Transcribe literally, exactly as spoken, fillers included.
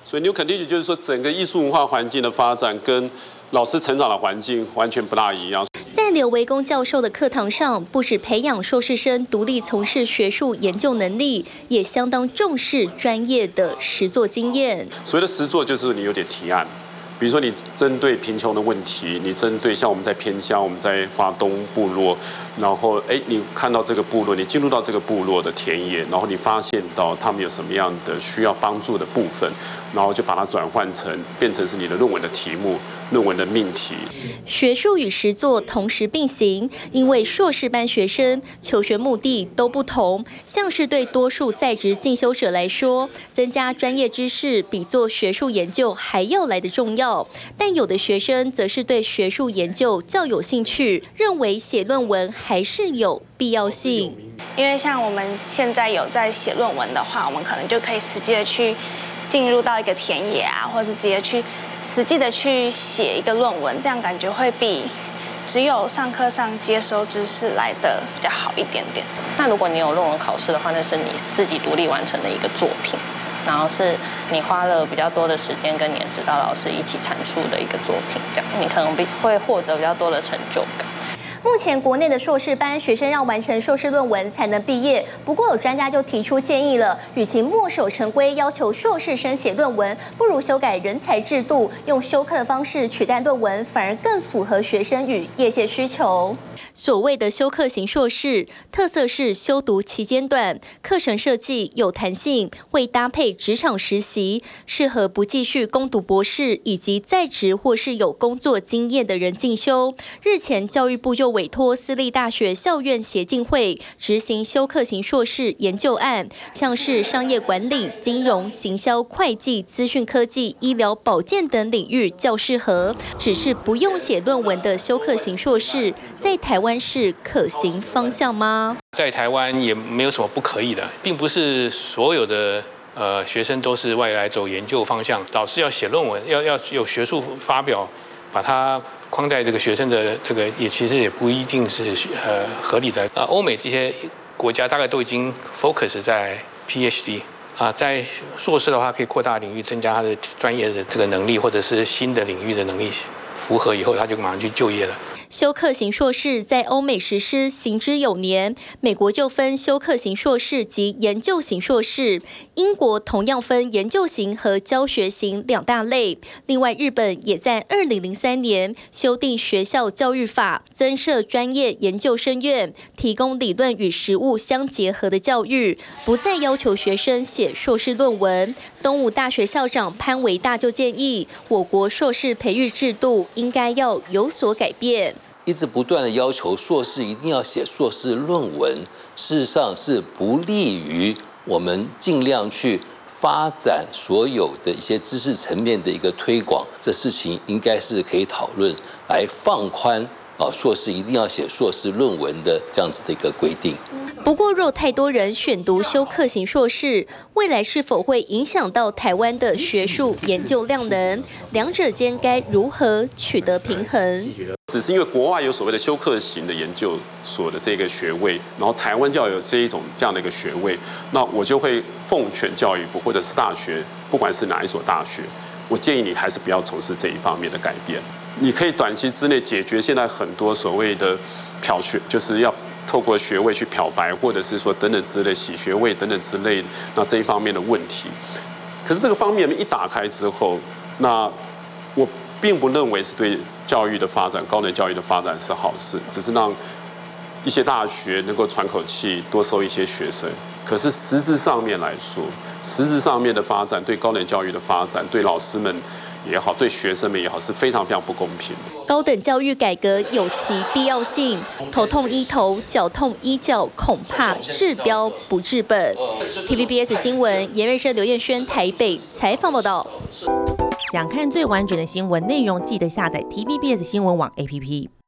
所以 New Continue 就是说，整个艺术文化环境的发展跟老师成长的环境完全不大一样。 在刘维公教授的课堂上，不只培养硕士生独立从事学术研究能力，也相当重视专业的实作经验。 所谓的实作，就是你有点提案。比如说，你针对贫穷的问题，你针对像我们在偏乡，我们在华东部落，然后哎，你看到这个部落，你进入到这个部落的田野，然后你发现到他们有什么样的需要帮助的部分，然后就把它转换成变成是你的论文的题目、论文的命题。 学术与实作同时并行，因为硕士班学生求学目的都不同，像是对多数在职进修者来说，增加专业知识比做学术研究还要来得重要。但有的学生则是对学术研究较有兴趣，认为写论文还是有必要性。 因为像我们现在有在写论文的话，我们可能就可以实际的去进入到一个田野啊，或者是直接去实际的去写一个论文，这样感觉会比只有上课上接收知识来的比较好一点点。 那如果你有论文考试的话，那是你自己独立完成的一个作品。然后是你花了比较多的时间跟你的指导老师一起产出的一个作品，这样你可能会获得比较多的成就感。 目前国内的硕士班学生要完成硕士论文才能毕业，不过有专家就提出建议了，与其墨守成规要求硕士生写论文，不如修改人才制度，用修课的方式取代论文，反而更符合学生与业界需求。所谓的修课型硕士，特色是修读期间短，课程设计有弹性，会搭配职场实习，适合不继续攻读博士以及在职或是有工作经验的人进修。日前教育部就委托私立大学校院协进会执行修课型硕士研究案，像是商业管理、金融、行销、会计、资讯科技、医疗保健等领域较适合。只是不用写论文的修课型硕士，在台湾是可行方向吗？ 在台湾也没有什么不可以的，并不是所有的呃学生都是外来走研究方向，老师要写论文，要要有学术发表，把它框在这个学生的这个也其实也不一定是呃合理的。啊，欧美这些国家大概都已经 focus 在 P H D 啊，在硕士的话可以扩大领域，增加他的专业的这个能力，或者是新的领域的能力符合以后，他就马上去就业了。 修课型硕士在欧美实施行之有年，美国就分修课型硕士及研究型硕士，英国同样分研究型和教学型两大类。另外，日本也在二零零三年修订学校教育法，增设专业研究生院，提供理论与实务相结合的教育，不再要求学生写硕士论文。东吴大学校长潘维大就建议，我国硕士培育制度应该要有所改变。 一直不断的要求硕士一定要写硕士论文，事实上是不利于我们尽量去发展所有的一些知识层面的一个推广。这事情应该是可以讨论来放宽啊，硕士一定要写硕士论文的这样子的一个规定。 不过，若太多人选读修课型硕士，未来是否会影响到台湾的学术研究量能？两者间该如何取得平衡？ 只是因为国外有所谓的修课型的研究所的这个学位，然后台湾就要有这一种这样的一个学位，那我就会奉劝教育部或者是大学，不管是哪一所大学，我建议你还是不要从事这一方面的改变。你可以短期之内解决现在很多所谓的漂学，就是要透过学位去漂白，或者是说等等之类洗学位等等之类，那这一方面的问题。可是这个方面一打开之后，那我并不认为是对教育的发展、高等教育的发展是好事，只是让一些大学能够喘口气，多收一些学生。可是实质上面来说，实质上面的发展对高等教育的发展，对老师们也好，对学生们也好，是非常非常不公平的。 高等教育改革有其必要性，头痛医头，脚痛医脚，恐怕治标不治本。T V B S 新闻严瑞生、刘彦轩台北采访报道。 想看最完整的新闻内容，记得下载 T V B S 新闻网 A P P。